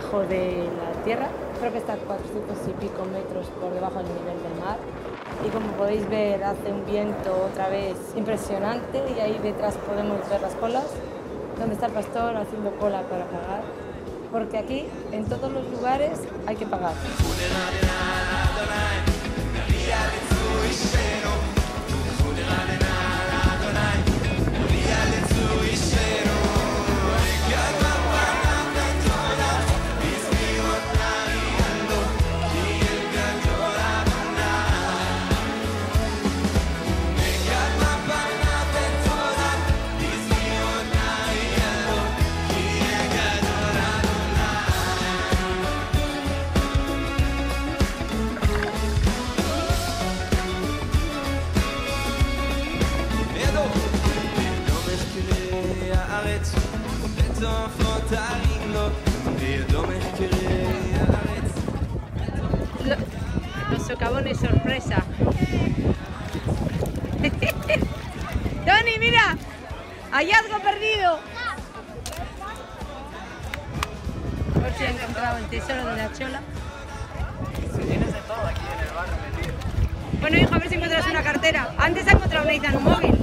debajo de la tierra. Creo que está a 400 y pico metros por debajo del nivel del mar. Y como podéis ver, hace un viento otra vez impresionante y ahí detrás podemos ver las colas, donde está el pastor haciendo cola para pagar. Porque aquí, en todos los lugares, hay que pagar. Los socavones sorpresa. Tony, mira, hallazgo perdido. Por si he encontrado el tesoro de la chola. Si tienes de todo aquí en el barrio metido. Bueno, hijo, a ver si encuentras una cartera. Antes ha encontrado una Ethan un móvil.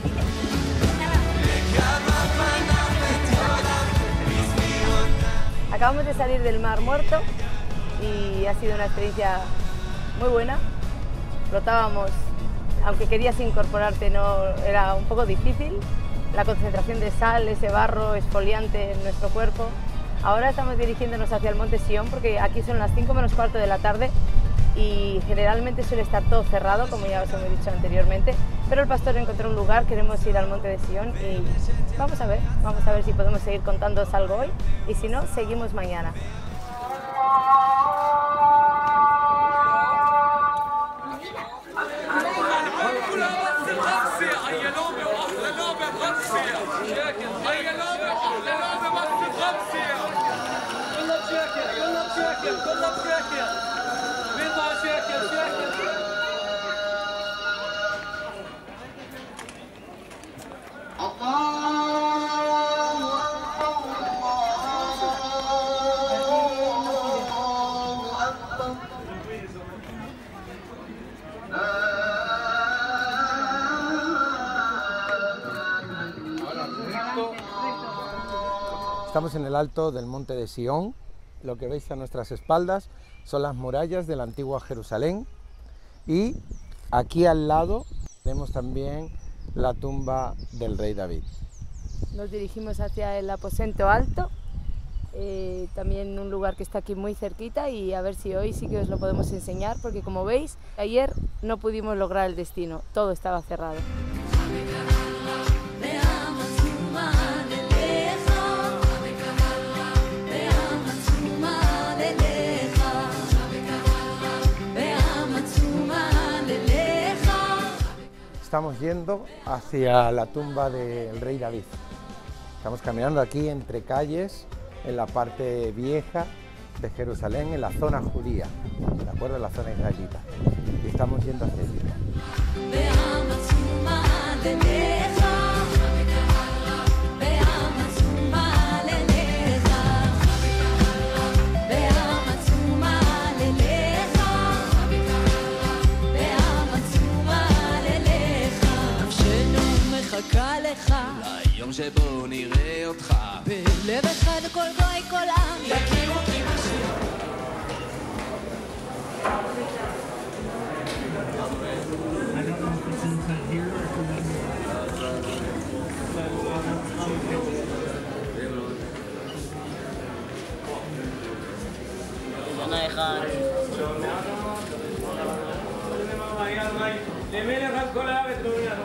Acabamos de salir del Mar Muerto y ha sido una experiencia muy buena. Flotábamos, aunque querías incorporarte, no, era un poco difícil. La concentración de sal, ese barro exfoliante en nuestro cuerpo. Ahora estamos dirigiéndonos hacia el Monte Sion porque aquí son las 5 menos cuarto de la tarde y generalmente suele estar todo cerrado, como ya os hemos dicho anteriormente, pero el pastor encontró un lugar, queremos ir al Monte de Sion y vamos a ver si podemos seguir contándoos algo hoy y si no, seguimos mañana. Estamos en el alto del Monte de Sion. Lo que veis a nuestras espaldas son las murallas de la antigua Jerusalén y aquí al lado tenemos también la tumba del rey David. Nos dirigimos hacia el aposento alto, también un lugar que está aquí muy cerquita y a ver si hoy sí que os lo podemos enseñar porque como veis, ayer no pudimos lograr el destino, todo estaba cerrado. Estamos yendo hacia la tumba del rey David. Estamos caminando aquí entre calles, en la parte vieja de Jerusalén, en la zona judía, ¿de acuerdo? En la zona israelita. Y estamos yendo hacia allí. ליום שבו נראה אותך בלב אחד כל גוי כל עם יכיר אותי בשיר למלך על כל הארץ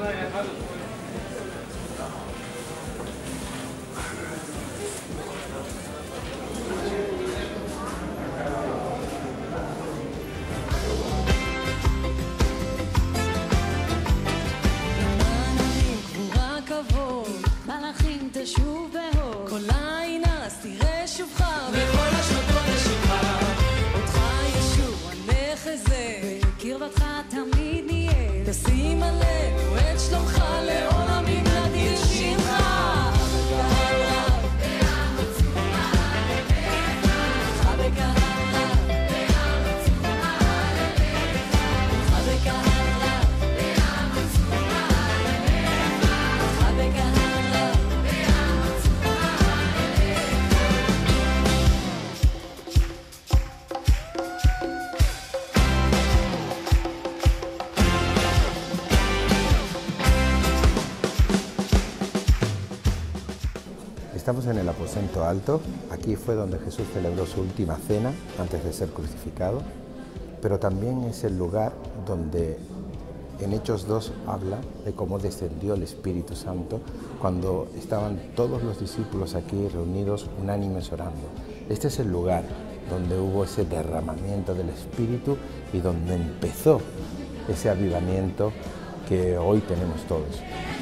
מלאכים תשוב בהוד כל העינס תראה שובך וכל השלטון ישובך אותך ישוב הנחזה בקרבתך תמיד נהיה תשים עלינו את שלומך לעולמים נדיר שירך קהל רב בעם עצומה לך Estamos en el aposento alto. Aquí fue donde Jesús celebró su última cena antes de ser crucificado, pero también es el lugar donde en Hechos 2 habla de cómo descendió el Espíritu Santo cuando estaban todos los discípulos aquí reunidos unánimes orando. Este es el lugar donde hubo ese derramamiento del Espíritu y donde empezó ese avivamiento que hoy tenemos todos.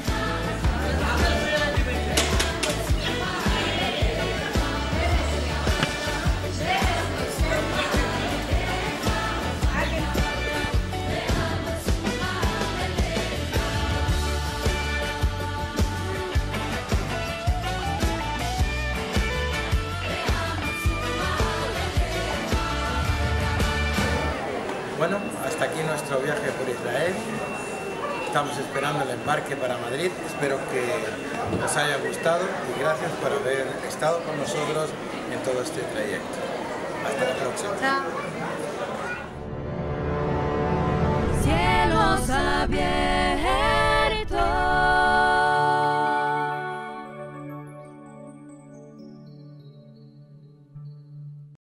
Bueno, hasta aquí nuestro viaje por Israel. Estamos esperando el embarque para Madrid. Espero que os haya gustado y gracias por haber estado con nosotros en todo este trayecto. Hasta la próxima. Chao. Cielos abiertos.